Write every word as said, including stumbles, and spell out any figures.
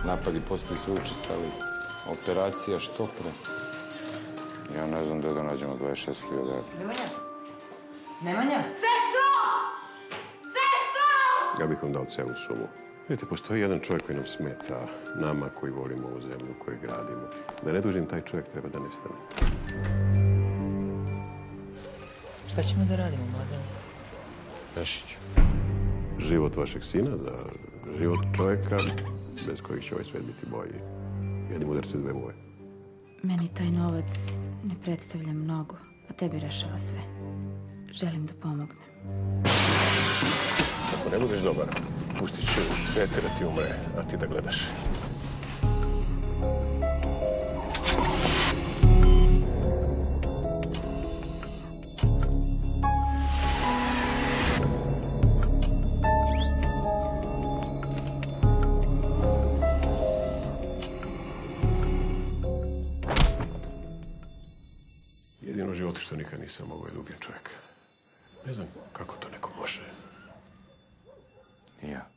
Napadi postaju su učestali. Operacija što pre. Ja ne znam gde da nađemo dvadeset šest hiljada evra. Nemanja? Nemanja? Sestro! Sestro! Ja bih vam dao celu sumu. Vidite, postoji jedan čovjek koji nam smeta, nama koji volimo ovu zemlju, koju gradimo. Da ne dužim, taj čovjek treba da nestane. Šta ćemo da radimo, Mladen? Rešiću. Život vašeg sina, za život čovjeka bez kojih će ovaj svet biti bolji. Jednim udarcem dve muve. Meni taj novac ne predstavlja mnogo, a tebi rešava sve. Želim da pomognem. Ako ne budeš dobar, pustit ću dete da ti umre, a ti da gledaš. Jedino u životu što nikad nisam mogao je ljubim čovjeka. Ne znam kako to neko može. Ja.